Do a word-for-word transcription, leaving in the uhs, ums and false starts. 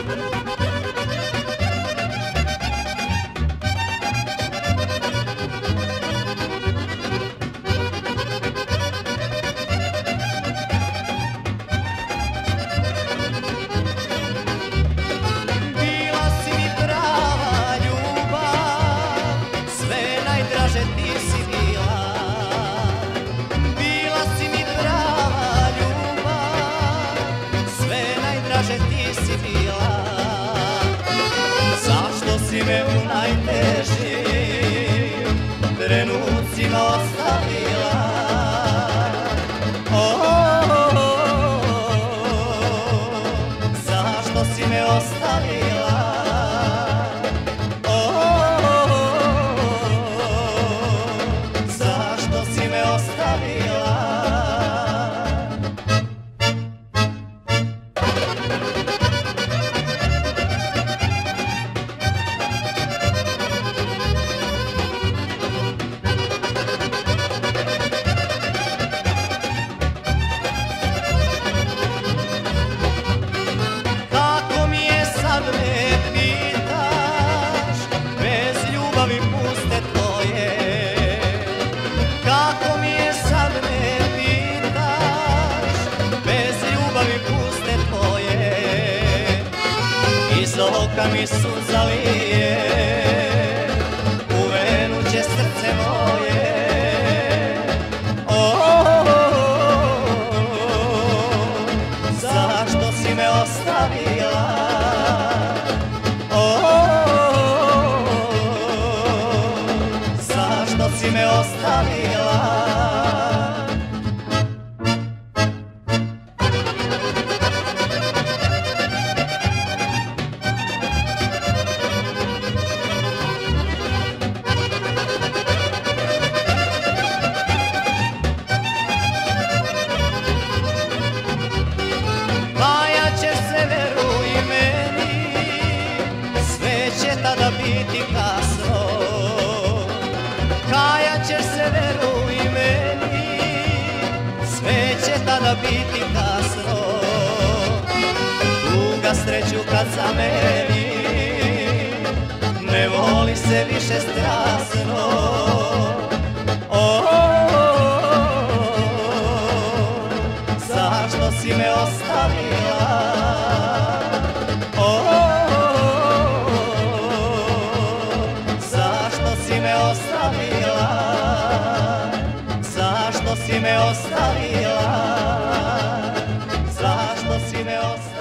Zašto si me u najtežim trenucima ostavila? Zašto si me ostavila? Zašto si me ostavila? Iz oka mi suza lije, u venu će srce moje. Zašto si me ostavila? Zašto si me ostavila? Tada biti kasno, kajat ćeš se, veruj meni, sve će tada biti kasno. Tuga sreću kad zameni, ne voli se više strasno. Zašto si me ostavila? Zašto si me ostavila? Zašto si me ostavila? Zašto si me ostavila?